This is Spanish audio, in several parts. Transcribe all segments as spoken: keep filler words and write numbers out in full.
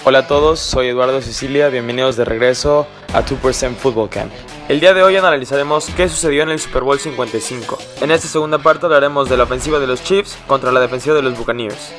Hola a todos, soy Eduardo Sicilia, bienvenidos de regreso a two percent Football Camp. El día de hoy analizaremos qué sucedió en el Super Bowl cincuenta y cinco. En esta segunda parte hablaremos de la ofensiva de los Chiefs contra la defensiva de los Buccaneers.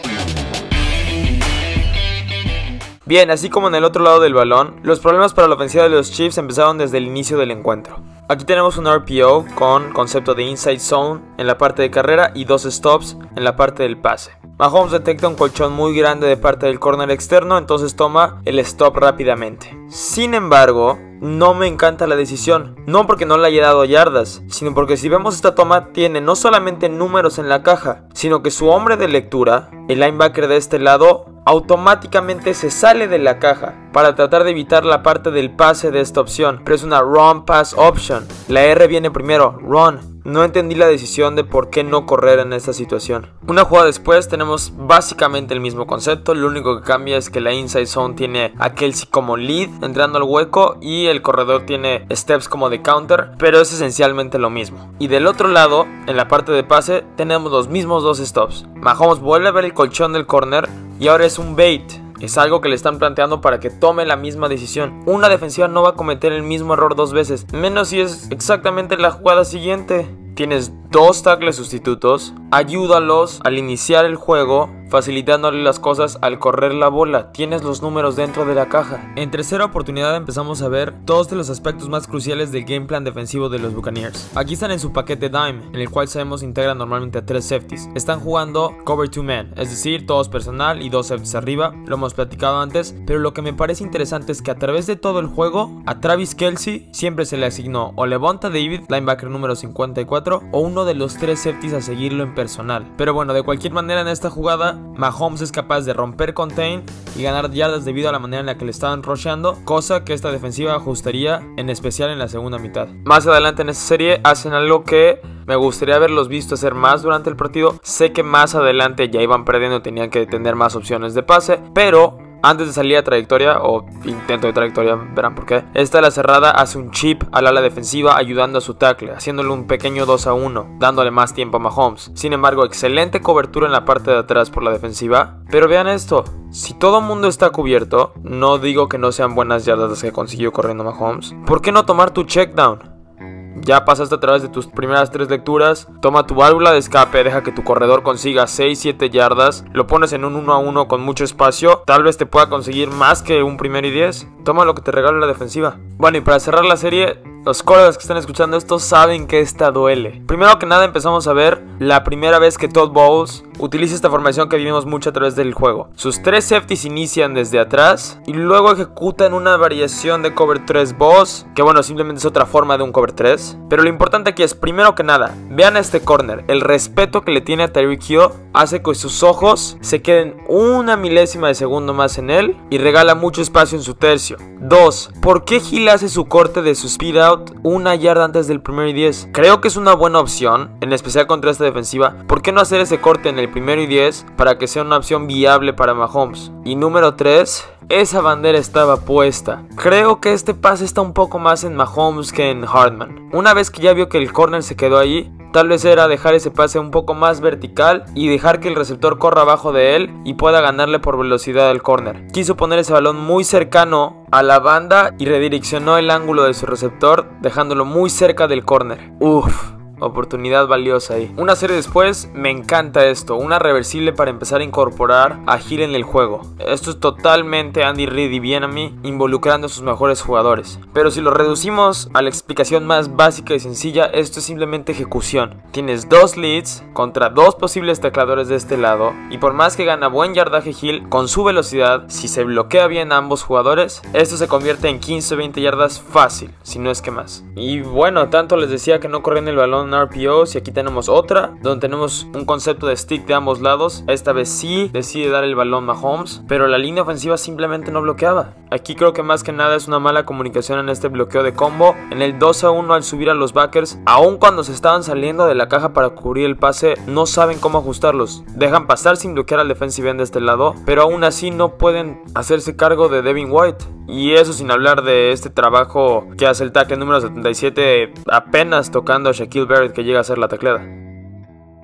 Bien, así como en el otro lado del balón, los problemas para la ofensiva de los Chiefs empezaron desde el inicio del encuentro. Aquí tenemos un R P O con concepto de inside zone en la parte de carrera y dos stops en la parte del pase. Mahomes detecta un colchón muy grande de parte del corner externo, entonces toma el stop rápidamente. Sin embargo, no me encanta la decisión, no porque no le haya dado yardas, sino porque si vemos esta toma tiene no solamente números en la caja, sino que su hombre de lectura, el linebacker de este lado, automáticamente se sale de la caja para tratar de evitar la parte del pase de esta opción, pero es una run pass option. La R viene primero, run. No entendí la decisión de por qué no correr en esta situación. Una jugada después tenemos básicamente el mismo concepto, lo único que cambia es que la inside zone tiene a Kelce como lead entrando al hueco y el corredor tiene steps como de counter, pero es esencialmente lo mismo. Y del otro lado, en la parte de pase, tenemos los mismos dos stops. Mahomes vuelve a ver el colchón del corner y ahora es un bait. Es algo que le están planteando para que tome la misma decisión. Una defensiva no va a cometer el mismo error dos veces, menos si es exactamente la jugada siguiente. Tienes dos tackles sustitutos, ayúdalos al iniciar el juego, facilitándole las cosas al correr la bola. Tienes los números dentro de la caja. En tercera oportunidad empezamos a ver dos de los aspectos más cruciales del game plan defensivo de los Buccaneers. Aquí están en su paquete dime, en el cual sabemos integran normalmente a tres safeties. Están jugando cover two man, es decir, todos personal y dos safeties arriba. Lo hemos platicado antes, pero lo que me parece interesante es que a través de todo el juego, a Travis Kelce siempre se le asignó o Levonta David, linebacker número cincuenta y cuatro, o uno de los tres safeties a seguirlo en personal. Pero bueno, de cualquier manera en esta jugada, Mahomes es capaz de romper contain y ganar yardas debido a la manera en la que le estaban rusheando, cosa que esta defensiva ajustaría, en especial en la segunda mitad. Más adelante en esta serie hacen algo que me gustaría haberlos visto hacer más durante el partido. Sé que más adelante ya iban perdiendo, tenían que tener más opciones de pase, pero antes de salir a trayectoria o intento de trayectoria, verán por qué, esta la cerrada hace un chip al ala defensiva ayudando a su tackle, haciéndole un pequeño dos a uno, dándole más tiempo a Mahomes. Sin embargo, excelente cobertura en la parte de atrás por la defensiva. Pero vean esto, si todo el mundo está cubierto, no digo que no sean buenas yardas las que consiguió corriendo Mahomes, ¿por qué no tomar tu check down? Ya pasaste a través de tus primeras tres lecturas, toma tu válvula de escape, deja que tu corredor consiga seis siete yardas, lo pones en un uno a uno con mucho espacio, tal vez te pueda conseguir más que un primero y diez, toma lo que te regale la defensiva. Bueno, y para cerrar la serie, los colegas que están escuchando esto saben que esta duele. Primero que nada empezamos a ver la primera vez que Todd Bowles utiliza esta formación que vivimos mucho a través del juego. Sus tres safeties inician desde atrás y luego ejecutan una variación de cover tres boss, que bueno, simplemente es otra forma de un cover tres. Pero lo importante aquí es, primero que nada, vean a este corner. El respeto que le tiene a Tyreek Hill hace que sus ojos se queden una milésima de segundo más en él y regala mucho espacio en su tercio. Dos, ¿por qué Hill hace su corte de su speed out una yarda antes del primero y diez? Creo que es una buena opción, en especial contra esta defensiva. ¿Por qué no hacer ese corte en el primero y diez para que sea una opción viable para Mahomes? Y número tres, esa bandera estaba puesta. Creo que este pase está un poco más en Mahomes que en Hardman. Una vez que ya vio que el corner se quedó ahí, tal vez era dejar ese pase un poco más vertical y dejar que el receptor corra abajo de él y pueda ganarle por velocidad al corner. Quiso poner ese balón muy cercano a la banda y redireccionó el ángulo de su receptor dejándolo muy cerca del corner. Uff, oportunidad valiosa ahí. Una serie después, me encanta esto. Una reversible para empezar a incorporar a Hill en el juego. Esto es totalmente Andy Reid y Bieniemy involucrando a sus mejores jugadores. Pero si lo reducimos a la explicación más básica y sencilla, esto es simplemente ejecución. Tienes dos leads contra dos posibles tacleadores de este lado, y por más que gana buen yardaje Hill, con su velocidad, si se bloquea bien a ambos jugadores, esto se convierte en quince o veinte yardas fácil, si no es que más. Y bueno, tanto les decía que no corrían el balón R P Os, y aquí tenemos otra donde tenemos un concepto de stick de ambos lados. Esta vez sí decide dar el balón Mahomes, pero la línea ofensiva simplemente no bloqueaba. Aquí creo que más que nada es una mala comunicación en este bloqueo de combo. En el dos a uno al subir a los backers, aun cuando se estaban saliendo de la caja para cubrir el pase, no saben cómo ajustarlos. Dejan pasar sin bloquear al defensive end de este lado, pero aún así no pueden hacerse cargo de Devin White. Y eso sin hablar de este trabajo que hace el tackle número setenta y siete apenas tocando a Shaquille Barrett, que llega a ser la tacleada.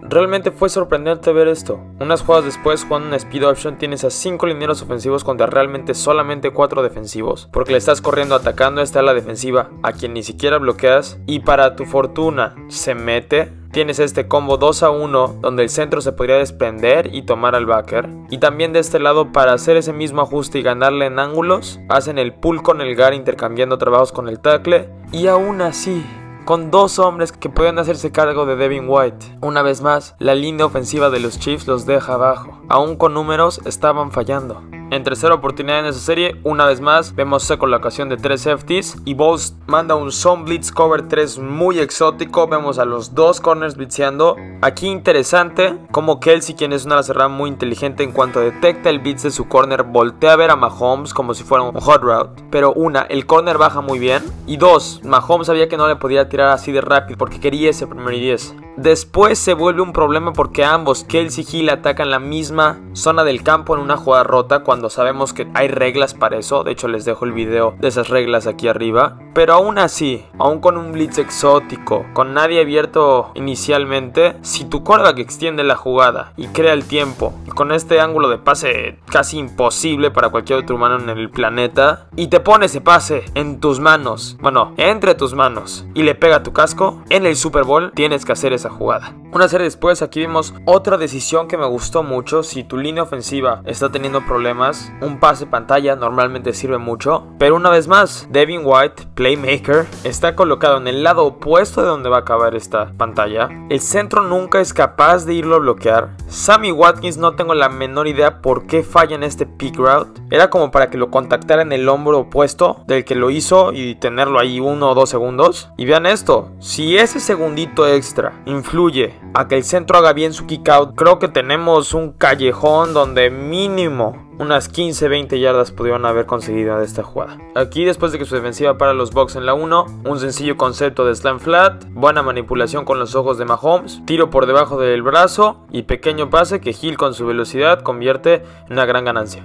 Realmente fue sorprendente ver esto. Unas jugadas después, jugando una speed option, tienes a cinco linieros ofensivos contra realmente solamente cuatro defensivos, porque le estás corriendo atacando esta ala defensiva a quien ni siquiera bloqueas, y para tu fortuna se mete. Tienes este combo dos a uno donde el centro se podría desprender y tomar al backer. Y también de este lado, para hacer ese mismo ajuste y ganarle en ángulos, hacen el pull con el guard intercambiando trabajos con el tackle. Y aún así, con dos hombres que pueden hacerse cargo de Devin White, una vez más, la línea ofensiva de los Chiefs los deja abajo. Aún con números, estaban fallando. En tercera oportunidad en esa serie, una vez más, vemos esa colocación de tres safeties y Bowles manda un zone blitz cover tres muy exótico. Vemos a los dos corners blitzeando. Aquí interesante como Kelce, quien es una ala cerrada muy inteligente, en cuanto detecta el blitz de su corner, voltea a ver a Mahomes como si fuera un hot route. Pero una, el corner baja muy bien, y dos, Mahomes sabía que no le podía tirar así de rápido porque quería ese primer y diez. Después se vuelve un problema porque ambos, Kelce y Hill, atacan la misma zona del campo en una jugada rota, cuando sabemos que hay reglas para eso. De hecho, les dejo el video de esas reglas aquí arriba. Pero aún así, aún con un blitz exótico, con nadie abierto inicialmente, si tu quarterback extiende la jugada y crea el tiempo, y con este ángulo de pase casi imposible para cualquier otro humano en el planeta, y te pone ese pase en tus manos, bueno, entre tus manos, y le pega a tu casco, en el Super Bowl tienes que hacer esa jugada. Una serie después, aquí vimos otra decisión que me gustó mucho. Si tu línea ofensiva está teniendo problemas, un pase pantalla normalmente sirve mucho. Pero una vez más, Devin White, playmaker, está colocado en el lado opuesto de donde va a acabar esta pantalla. El centro nunca es capaz de irlo a bloquear. Sammy Watkins, no tengo la menor idea por qué falla en este pick route. Era como para que lo contactara en el hombro opuesto del que lo hizo y tenerlo ahí uno o dos segundos. Y vean esto, si ese segundito extra influye a que el centro haga bien su kick out, creo que tenemos un callejón donde mínimo unas quince a veinte yardas pudieron haber conseguido de esta jugada. Aquí, después de que su defensiva para los Bucs en la uno, un sencillo concepto de slam flat, buena manipulación con los ojos de Mahomes, tiro por debajo del brazo y pequeño pase que Hill con su velocidad convierte en una gran ganancia.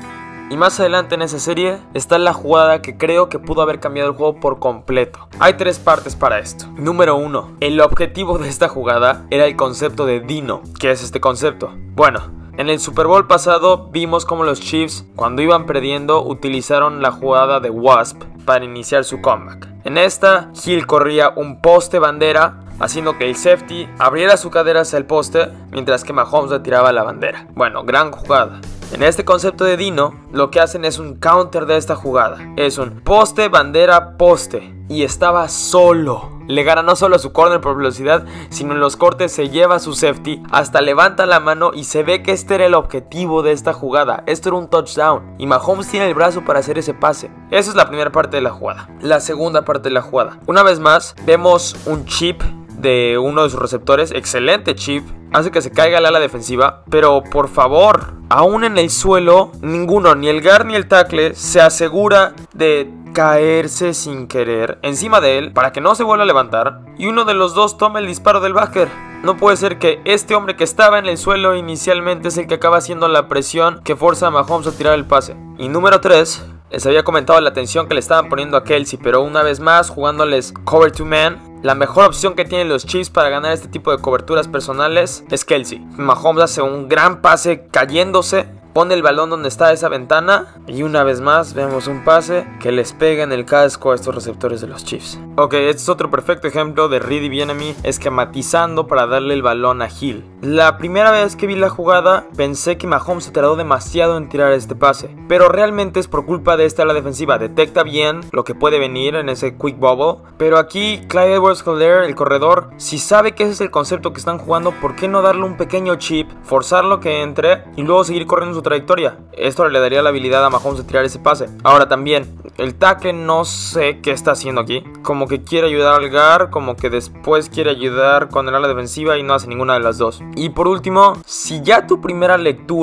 Y más adelante en esa serie está la jugada que creo que pudo haber cambiado el juego por completo. Hay tres partes para esto. Número uno, el objetivo de esta jugada era el concepto de Dino. ¿Qué es este concepto? Bueno, en el Super Bowl pasado vimos como los Chiefs, cuando iban perdiendo, utilizaron la jugada de Wasp para iniciar su comeback. En esta, Hill corría un poste bandera, haciendo que el safety abriera su cadera hacia el poste, mientras que Mahomes le tiraba la bandera. Bueno, gran jugada. En este concepto de Dino, lo que hacen es un counter de esta jugada. Es un poste, bandera, poste. Y estaba solo. Le gana no solo a su corner por velocidad, sino en los cortes se lleva a su safety, hasta levanta la mano y se ve que este era el objetivo de esta jugada. Esto era un touchdown y Mahomes tiene el brazo para hacer ese pase. Esa es la primera parte de la jugada. La segunda parte de la jugada, una vez más vemos un chip de uno de sus receptores, excelente chip, hace que se caiga el ala defensiva, pero por favor, aún en el suelo, ninguno, ni el guard ni el tackle, se asegura de caerse sin querer encima de él para que no se vuelva a levantar y uno de los dos tome el disparo del backer. No puede ser que este hombre que estaba en el suelo inicialmente es el que acaba haciendo la presión que forza a Mahomes a tirar el pase. Y número tres, les había comentado la atención que le estaban poniendo a Kelce, pero una vez más, jugándoles cover two man, la mejor opción que tienen los Chiefs para ganar este tipo de coberturas personales es Kelce. Mahomes hace un gran pase cayéndose, pone el balón donde está esa ventana y una vez más vemos un pase que les pega en el casco a estos receptores de los Chiefs. Ok, este es otro perfecto ejemplo de Reed y Bieniemy esquematizando para darle el balón a Hill. La primera vez que vi la jugada pensé que Mahomes se tardó demasiado en tirar este pase, pero realmente es por culpa de esta ala defensiva. Detecta bien lo que puede venir en ese quick bubble, pero aquí Clyde Edwards-Helaire, el corredor, si sabe que ese es el concepto que están jugando, ¿por qué no darle un pequeño chip, forzarlo que entre y luego seguir corriendo su trayectoria? Esto le daría la habilidad a Mahomes de tirar ese pase. Ahora también, el tackle no sé qué está haciendo aquí. Como que quiere ayudar al guard, como que después quiere ayudar con el ala defensiva y no hace ninguna de las dos. Y por último, si ya tu primera lectura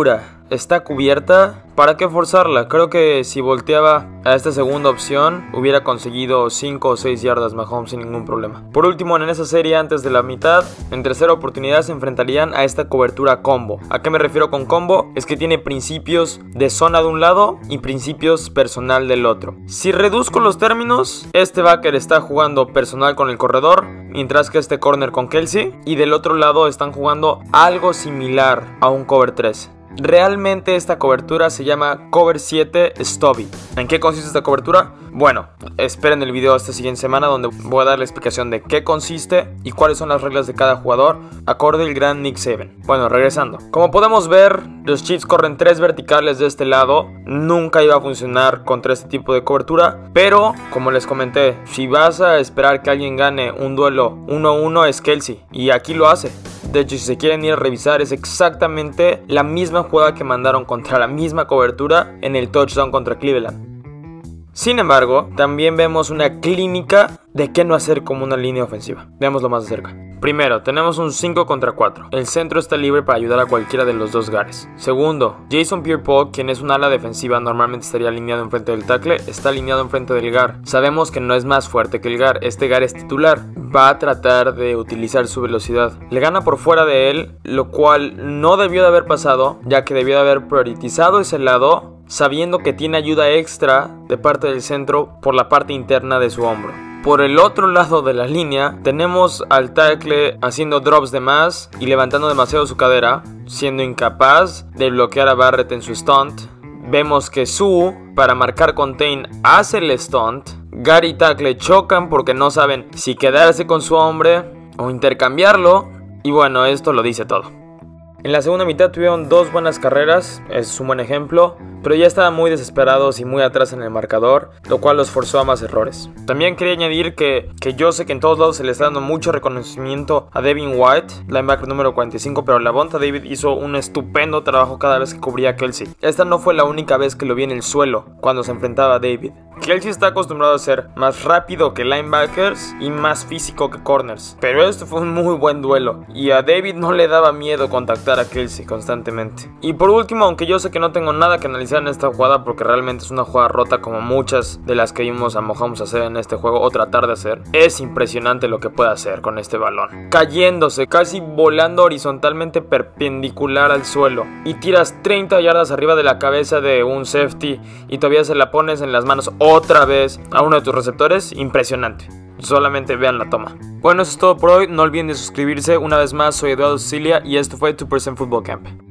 está cubierta. ¿Para qué forzarla? Creo que si volteaba a esta segunda opción hubiera conseguido cinco o seis yardas Mahomes sin ningún problema. Por último, en esa serie antes de la mitad, en tercera oportunidad se enfrentarían a esta cobertura combo. ¿A qué me refiero con combo? Es que tiene principios de zona de un lado y principios personal del otro. Si reduzco los términos, este backer está jugando personal con el corredor, mientras que este corner con Kelce, y del otro lado están jugando algo similar a un cover tres. Realmente esta cobertura se llama Cover siete Stubby. ¿En qué consiste esta cobertura? Bueno, esperen el video esta siguiente semana donde voy a dar la explicación de qué consiste y cuáles son las reglas de cada jugador acorde al gran Nick Saban. Bueno, regresando. Como podemos ver, los Chiefs corren tres verticales de este lado. Nunca iba a funcionar contra este tipo de cobertura, pero como les comenté, si vas a esperar que alguien gane un duelo uno a uno es Kelce, y aquí lo hace. De hecho, si se quieren ir a revisar, es exactamente la misma jugada que mandaron contra la misma cobertura en el touchdown contra Cleveland. Sin embargo, también vemos una clínica de qué no hacer como una línea ofensiva. Veámoslo más de cerca. Primero, tenemos un cinco contra cuatro. El centro está libre para ayudar a cualquiera de los dos guards. Segundo, Jason Pierre-Paul, quien es un ala defensiva, normalmente estaría alineado enfrente del tackle, está alineado enfrente del guard. Sabemos que no es más fuerte que el guard, este guard es titular. Va a tratar de utilizar su velocidad. Le gana por fuera de él, lo cual no debió de haber pasado, ya que debió de haber priorizado ese lado, sabiendo que tiene ayuda extra de parte del centro por la parte interna de su hombro. Por el otro lado de la línea, tenemos al tackle haciendo drops de más y levantando demasiado su cadera, siendo incapaz de bloquear a Barrett en su stunt. Vemos que Suh, para marcar contain, hace el stunt. Guard y tackle chocan porque no saben si quedarse con su hombre o intercambiarlo. Y bueno, esto lo dice todo. En la segunda mitad tuvieron dos buenas carreras, es un buen ejemplo, pero ya estaban muy desesperados y muy atrás en el marcador, lo cual los forzó a más errores. También quería añadir que, que yo sé que en todos lados se le está dando mucho reconocimiento a Devin White, linebacker número cuarenta y cinco, pero Lavonte David hizo un estupendo trabajo cada vez que cubría a Kelce. Esta no fue la única vez que lo vi en el suelo cuando se enfrentaba a David. Kelce está acostumbrado a ser más rápido que linebackers y más físico que corners, pero esto fue un muy buen duelo y a David no le daba miedo contactar a Kelce constantemente. Y por último, aunque yo sé que no tengo nada que analizar en esta jugada porque realmente es una jugada rota como muchas de las que vimos a Mahomes hacer en este juego o tratar de hacer, es impresionante lo que puede hacer con este balón, cayéndose, casi volando horizontalmente perpendicular al suelo, y tiras treinta yardas arriba de la cabeza de un safety y todavía se la pones en las manos otra vez a uno de tus receptores. Impresionante. Solamente vean la toma. Bueno, eso es todo por hoy. No olviden de suscribirse. Una vez más, soy Eduardo Sicilia y esto fue two percent Football Camp.